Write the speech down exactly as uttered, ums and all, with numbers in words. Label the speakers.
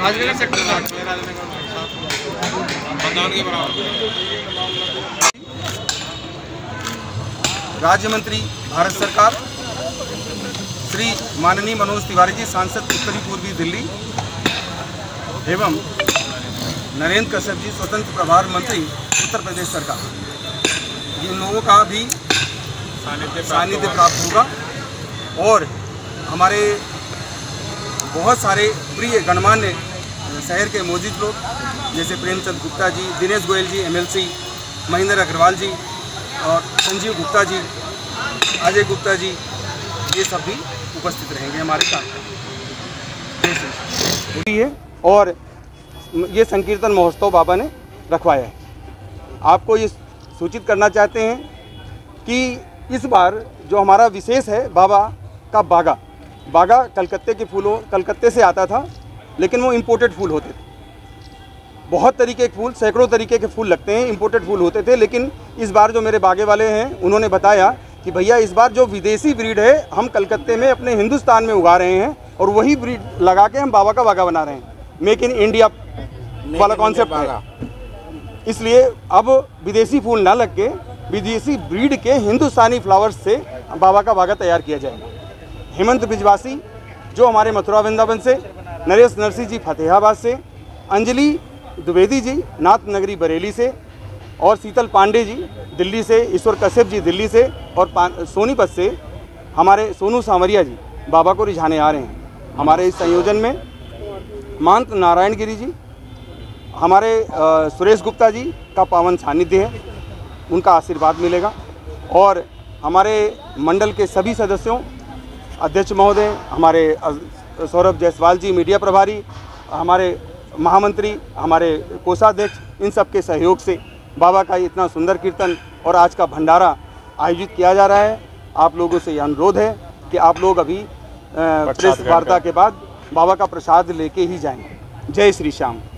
Speaker 1: Rajnagar sector राज्य मंत्री भारत सरकार श्री माननीय मनोज तिवारी जी, सांसद उत्तरी पूर्वी दिल्ली, एवं नरेंद्र कश्यप जी, स्वतंत्र प्रभार मंत्री उत्तर प्रदेश सरकार, इन लोगों का भी सानिध्य प्राप्त होगा। और हमारे बहुत सारे प्रिय गणमान्य शहर के मौजूद लोग जैसे प्रेमचंद गुप्ता जी, दिनेश गोयल जी एमएलसी, महेंद्र अग्रवाल जी और संजीव गुप्ता जी, अजय गुप्ता जी, ये सब भी उपस्थित रहेंगे हमारे साथ। और ये संकीर्तन महोत्सव बाबा ने रखवाया है। आपको ये सूचित करना चाहते हैं कि इस बार जो हमारा विशेष है, बाबा का बागा बागा कलकत्ते के फूलों कलकत्ते से आता था, लेकिन वो इम्पोर्टेड फूल होते थे। बहुत तरीके के फूल, सैकड़ों तरीके के फूल लगते हैं, इम्पोर्टेड फूल होते थे। लेकिन इस बार जो मेरे बागे वाले हैं, उन्होंने बताया कि भैया इस बार जो विदेशी ब्रीड है, हम कलकत्ते में अपने हिंदुस्तान में उगा रहे हैं और वही ब्रीड लगा के हम बाबा का बागा बना रहे हैं। मेक इन इंडिया वाला कॉन्सेप्ट है। इसलिए अब विदेशी फूल ना लग के विदेशी ब्रीड के हिंदुस्तानी फ्लावर्स से बाबा का बागा तैयार किया जाएगा। हेमंत बिजवासी जो हमारे मथुरा वृंदावन से, नरेश नरसिंह जी फतेहाबाद से, अंजलि द्विवेदी जी नाथ नगरी बरेली से, और शीतल पांडे जी दिल्ली से, ईश्वर कश्यप जी दिल्ली से, और सोनीपत से हमारे सोनू सांवरिया जी बाबा को रिझाने आ रहे हैं। हमारे इस संयोजन में महंत नारायण गिरी जी, हमारे आ, सुरेश गुप्ता जी का पावन सानिध्य है, उनका आशीर्वाद मिलेगा। और हमारे मंडल के सभी सदस्यों, अध्यक्ष महोदय, हमारे सौरभ जायसवाल जी मीडिया प्रभारी, हमारे महामंत्री, हमारे कोषाध्यक्ष, इन सब के सहयोग से बाबा का इतना सुंदर कीर्तन और आज का भंडारा आयोजित किया जा रहा है। आप लोगों से यह अनुरोध है कि आप लोग अभी प्रेस वार्ता के बाद बाबा का प्रसाद लेके ही जाएं। जय श्री श्याम।